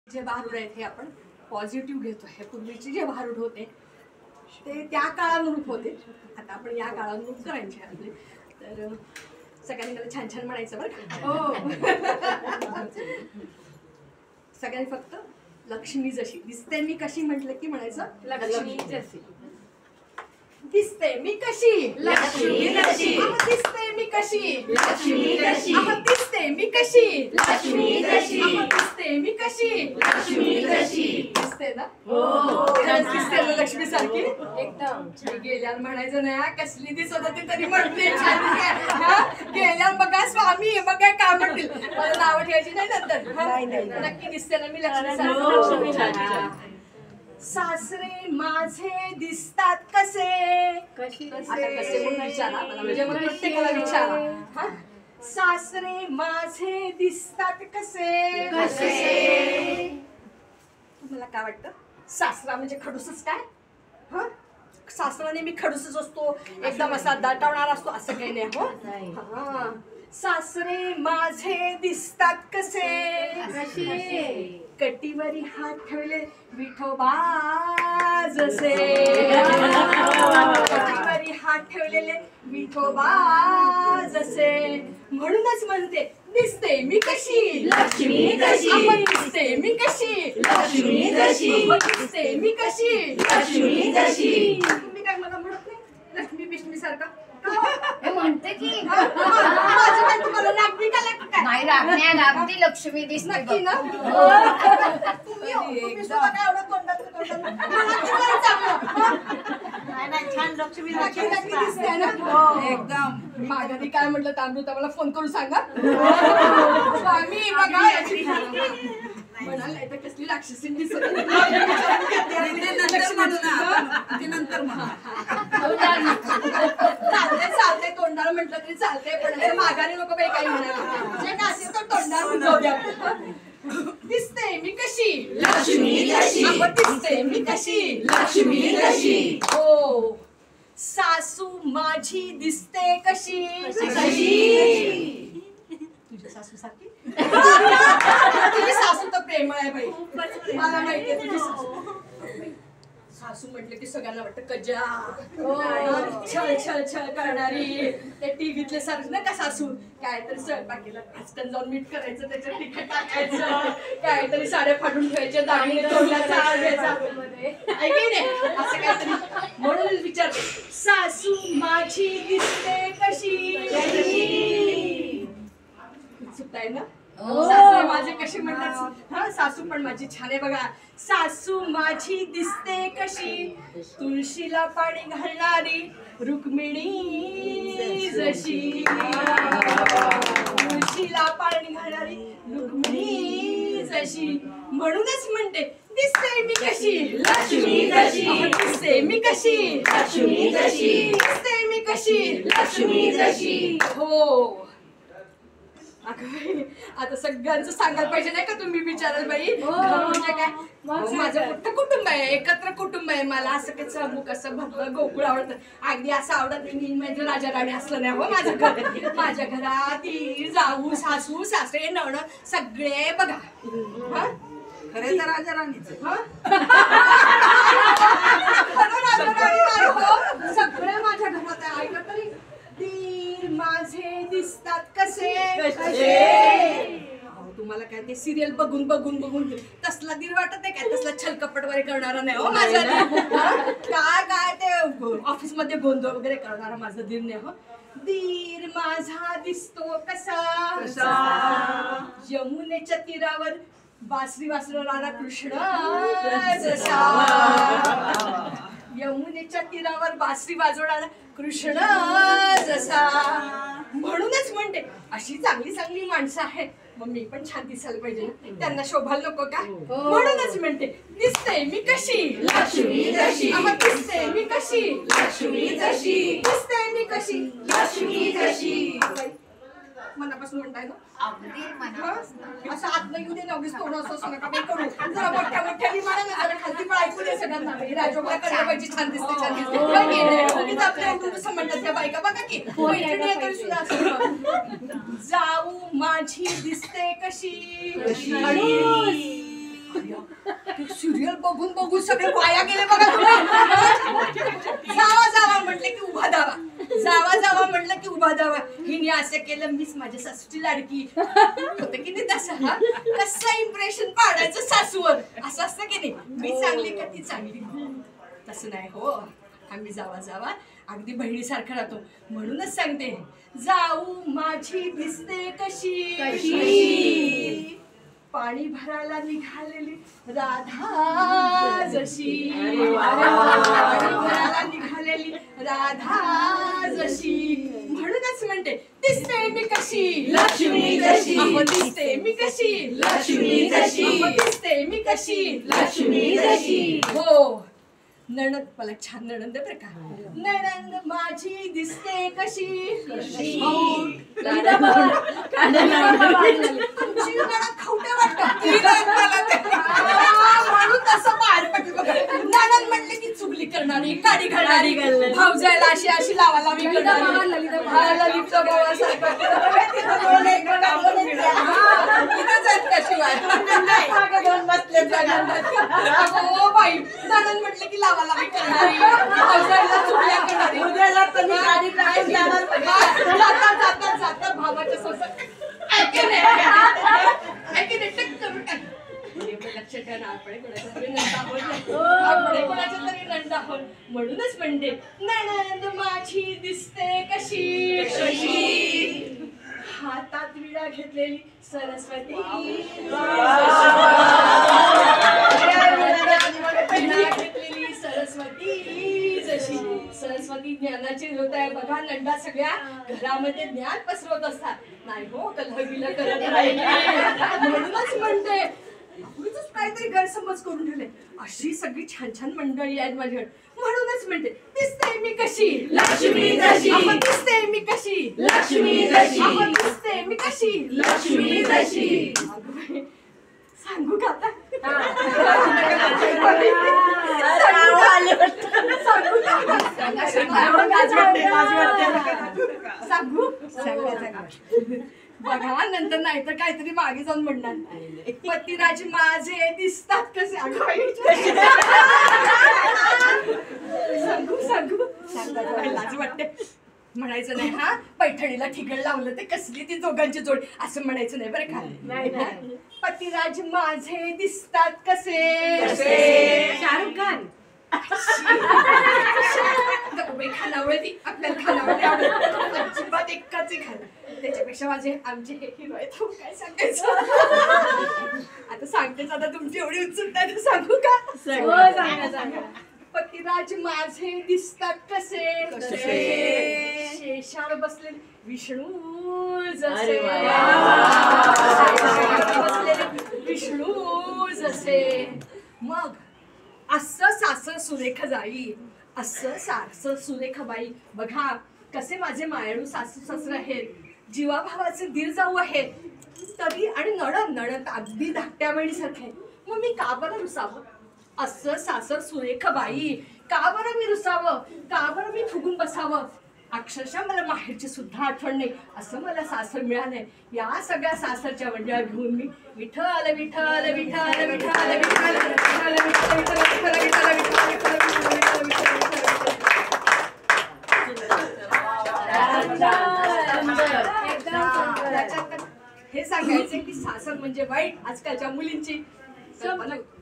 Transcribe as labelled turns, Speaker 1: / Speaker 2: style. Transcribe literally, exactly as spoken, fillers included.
Speaker 1: जे भारूड आहेत हे आपण पॉझिटिव्ह घेतो. हे पूर्वीचे जे भारूड होते ते त्या काळानुरूप होते. आता आपण या काळानुरूप करायचे आपले. तर सगळ्यांनी मला छान छान म्हणायचं बरं का. हो. सगळ्यांनी फक्त लक्ष्मी जशी दिसते मी कशी म्हटलं की म्हणायचं लक्ष्मी जशी दिसते मी कशी
Speaker 2: लक्ष्मी जशी
Speaker 1: दिसते मी कशी
Speaker 2: लक्ष्मी जशी
Speaker 1: दिसते मी कशी
Speaker 2: लक्ष्मी जशी
Speaker 1: दिसते मी कशी
Speaker 2: लक्ष्मी जशी
Speaker 1: दिसते ना.
Speaker 2: हो
Speaker 1: खरंच दिसते ना लक्ष्मी सारखी
Speaker 2: एकदम.
Speaker 1: गेल्यावर म्हणायचं नाही कसली दिसत होती तरी म्हणते गेल्यावर बघा स्वामी बघा काय म्हणतील मला नाव ठेवायची नाही नंतर. नक्की दिसते ना मी लक्ष्मी सारखी. सासरे माझे दिसतात कसे
Speaker 2: कशी
Speaker 1: आता कसे म्हणून विचारा मला म्हणजे मग प्रत्येकाला विचारा. हा सासरे माझे दिसतात कसे
Speaker 2: कसे.
Speaker 1: तुम्हाला काय वाटतं सासरा म्हणजे खडूसच काय. हा सासरा नेहमी खडूसच असतो एकदम असा दाटवणार असतो असं काही नाही. हो हा सासरे माझे दिसतात कसे
Speaker 2: कशी.
Speaker 1: कटीवरी हात ठेवले विठोबा जसे कटीवरी हात ठेवलेले विठोबा जसे म्हणूनच म्हणते दिसते मी कशी
Speaker 2: लक्ष्मी जशी
Speaker 1: दिसते मी कशी
Speaker 2: लक्ष्मी जशी
Speaker 1: दिसते मी कशी
Speaker 2: लक्ष्मी जशी.
Speaker 1: तुम्ही काय मला म्हणत नाही लक्ष्मी बिष्मी सारखं
Speaker 2: हे म्हणते की
Speaker 1: माझं काय तुम्हाला लागली का लागली
Speaker 2: नाही लागण्या लागती लक्ष्मी दिसते
Speaker 1: नक्की ना. तुम्ही तुम्ही सुद्धा काय एवढं तोंडात
Speaker 2: छान लक्ष्मी
Speaker 1: नक्की नक्की दिसते ना.
Speaker 2: एकदम.
Speaker 1: माघारी काय म्हटलं तर अमृता मला फोन करून सांगा स्वामी बघा म्हणाल नाही तर कसली राक्षसी दिसत चालते चालते तोंडाला म्हटलं तरी चालते पण असं माघारी नको काही काही म्हणायला जे काय असेल तर तोंडावर जाऊया. दिसते मी कशी
Speaker 2: लक्ष्मी जशी
Speaker 1: दिसते मी कशी
Speaker 2: लक्ष्मी जशी.
Speaker 1: हो सासू माझी दिसते कशी
Speaker 2: कशी.
Speaker 1: तुझ्या सासू सारखी तुझी सासू तर प्रेमळ आहे बाई मला माहितीये तुझी सासू. सासू म्हटलं की सगळ्यांना वाटतं कजा छळ छळ छळ करणारी ते टीव्हीतले सारखं ना का सासू काहीतरी स्वयंपाकीला पटकन जाऊन मीठ करायचं त्याच्यात तिखट टाकायचं काहीतरी साड्या फाटून ठेवायच्या दागिने तोडल्याचा असं काहीतरी. म्हणून विचार सासू माझी दिसते कशी उत्सुकता आहे ना. सासू माझे कशी म्हणतात हा सासू पण माझी छान आहे बघा. सासू माझी दिसते कशी तुळशीला पाणी घालणारी रुक्मिणी जशी तुळशीला पाणी घालणारी रुक्मिणी जशी म्हणूनच म्हणते दिसते मी कशी
Speaker 2: लक्ष्मी जशी
Speaker 1: दिसते मी कशी
Speaker 2: लक्ष्मी जशी
Speaker 1: दिसते मी कशी
Speaker 2: लक्ष्मी जशी.
Speaker 1: हो आता सगळ्यांचं सांगायला पाहिजे नाही का तुम्ही विचाराल बाई म्हणजे काय माझं मोठं कुटुंब आहे एकत्र कुटुंब आहे मला असं काही सांगू कसं भरलं गोकुळ आवडतं अगदी असं आवडत मी म्हणजे राजा राणी असलं नाही हो माझं घर. माझ्या घरात दीर जाऊ सासू सासरे नणंद सगळे बघा.
Speaker 2: खरे तर राजा राणीच
Speaker 1: सगळे माझ्या घरात आहे ऐका तरी दीर माझे दिसतात कसे तुम्हाला काय ते सिरियल बघून बघून बघून तसला दीर वाटत आहे काय तसला छलकपट वगैरे करणारा नाही हो माझा काय काय ते ऑफिस मध्ये गोंधळ वगैरे करणारा माझा दीर नाही हो. दीर माझा दिसतो कसा यमुनेच्या तीरावर बासरी वाजवणारा कृष्ण जसा यमुनेच्या तीरावर बासरी वाजवणारा कृष्ण जसा म्हणूनच म्हणते अशी चांगली चांगली माणसं आहेत मग मी पण छान दिसायला पाहिजे ना त्यांना शोभायला नको का. म्हणूनच म्हणते दिसते मी कशी
Speaker 2: लक्ष्मी जशी
Speaker 1: दिसते मी कशी
Speaker 2: लक्ष्मी जशी
Speaker 1: दिसते मी कशी
Speaker 2: लक्ष्मी जशी.
Speaker 1: मनापासून म्हणताय ना
Speaker 2: अगदी मनापासून.
Speaker 1: असं आत येऊ दे नवरीच तोंड असं नका बाई करू जरा मोठ्या मोठ्याने म्हणा ना जरा खालती पण ऐकू दे सगळ्यांना राजोबा करायला पाहिजे छान दिसते छान दिसते आपल्या असं म्हणतात त्या बायका बघा की तरी सुद्धा असं जाऊ माझी दिसते कशी सिरियल बघून बघून सगळे वाया गेले बघा तुम्ही. जावा जावा म्हटलं की उभा धावा, जावा जावा म्हटलं की उभा धावा. हिने असं केलं, मीच माझ्या सासूची लाडकी. होतं की नाही तसं? हा कसं इम्प्रेशन पाडायचं सासूवर, असं असतं की नाही? मी चांगली का ती चांगली, तसं नाही हो. आम्ही जावा जावा अगदी बहिणीसारखं राहतो. म्हणूनच सांगते, जाऊ माझी दिसते कशी
Speaker 2: कशी.
Speaker 1: पाणी भरायला निघालेली राधा जशी,
Speaker 2: अरे वा.
Speaker 1: पाणी भरायला निघालेली राधा जशी. म्हणूनच म्हणते, दिसते मी कशी
Speaker 2: लक्ष्मी जशी.
Speaker 1: अहो, दिसते मी कशी
Speaker 2: लक्ष्मी जशी.
Speaker 1: अहो, दिसते मी कशी
Speaker 2: लक्ष्मी जशी.
Speaker 1: हो. नणंद, मला छान नणंद बरं का. नणंद माझी दिसते कशी
Speaker 2: कशी.
Speaker 1: अहो, तुमची नणंद खावटे वाटतं. ती नणंद मला ते- आ, म्हणून तसं बाहेर पडलं बघा. नणंद म्हणले की चुगली करणारी, काडी घालणारी, भावजायला अशी अशी लावा लावी करणारी. हा, ललिता भावासारखं. हा, इथंच आहेत का शिवाय? अगो बाई, नणंद म्हटलं की लावा लावी करणारी, भावजाईला चुगल्या करणारी. हा, जाता जाता जाता भावाच्या संसार ऐके नाही, ऐके नाही, टक करून टाक. एवढं लक्षात ठेवा ना, आपण कोणाच्या तरी नंदा आहोत. आपण कोणाच्या तरी नंदा आहोत. म्हणूनच म्हणते, नणंद माझी दिसते कशी
Speaker 2: कशी.
Speaker 1: हातात विडा घेतलेली सरस्वती विडा घेतलेली सरस्वती जशी. सरस्वती ज्ञानाची होत आहे बघा. नंदा सगळ्या घरामध्ये ज्ञान पसरवत असतात. नाही हो, कलहबिल करत नाही. म्हणूनच म्हणते, उगीचच काहीतरी गैरसमज करून ठेवले. अशी सगळी छान छान मंडळी आहेत माझ्याकडे. म्हणूनच म्हणते, दिसते मी कशी
Speaker 2: लक्ष्मी जशी.
Speaker 1: अहो, दिसते मी कशी
Speaker 2: लक्ष्मी जशी.
Speaker 1: अहो, दिसते मी कशी
Speaker 2: लक्ष्मी जशी.
Speaker 1: अगं बाई, सांगू का आता? सांगू का? सांगू सांगा सांगा. बघा, नंतर नाही तर काहीतरी मागे जाऊन म्हणणार, पतिराज माझे दिसतात कसे. अगं बाई, सांगू सांगू सांगा, लाज वाटते. म्हणायचं नाही हा, पैठणीला ठिगळ लावलं ते कसली ती दोघांची जोड, असं म्हणायचं नाही बरं का. नाही, पतिराज माझे दिसतात कसे.
Speaker 2: शाहरुख खान.
Speaker 1: खानावळती आपल्याला खानावळती आवडत अजिबात एकाच खाणं. त्याच्यापेक्षा माझे आमचे हे हिरो आहेत. हो, काय सांगायचं आता. सांगतेच आता, तुमची एवढी उत्सुकता आहे तर सांगू का?
Speaker 2: सांगा सांगा.
Speaker 1: पतिराज माझे दिसतात कसे
Speaker 2: कसे.
Speaker 1: शेषावर बसलेले विष्णू जसे.
Speaker 2: अरे वा.
Speaker 1: शेषावर बसलेले विष्णू जसे. मग असं सासर सुरेख जाई, असं सासर सुरेख बाई. बघा कसे माझे मायाळू सासू सासरे आहेत, जीवाभावाचे दीर जाऊ आहेत. तरी आणि नणंद नणंद अगदी धाकट्या बहिणीसारखे. मग मी का बरं रुसावं? असं सासर सुरेख बाई, का बरं मी रुसावं? का बरं मी फुगून बसावं? अक्षरशः मला माहेरची सुद्धा आठवण नाही, असं मला सासर मिळालंय. या सगळ्या सासरच्या मंडळा घेऊन मी विठ्ठल विठ्ठल विठ्ठल विठ्ठल विठ्ठल विठ्ठल विठ्ठल विठ्ठल विठ्ठल विठ्ठल हे सांगायचे की सासर म्हणजे वाईट आजकालच्या मुलींची. मला